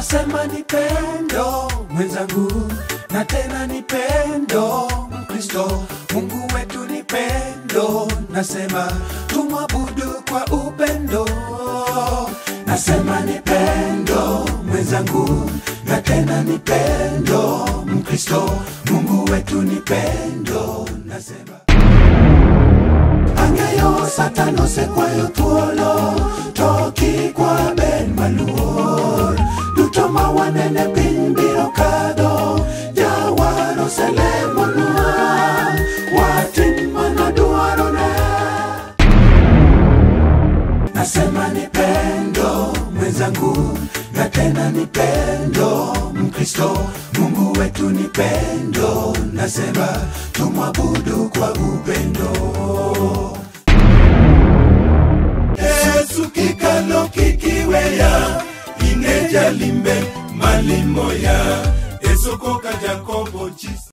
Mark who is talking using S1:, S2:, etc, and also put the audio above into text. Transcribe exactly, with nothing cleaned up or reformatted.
S1: Nasema ni pendo mwenzangu, na tena ni pendo Mkristo. Mungu wetu ni pendo, nasema tumwabudu kwa upendo. Nasema ni pendo mwenzangu, na tena ni pendo Mkristo. Mungu wetu ni pendo, nasema angeyo satano se kwayo tuolo toki kwa ben maluor duto mawanene piny biro kadho jawaro selemonwa watin mana dwarone. Nasema ni pendo mwenzangu, na tena ni pendo Mkristo. Mungu wetu ni pendo, nasema tumwabudu kwa upendo. Yesu kikalo kikiweya ineja limbe malimoya esoko ka Jakobo chisa.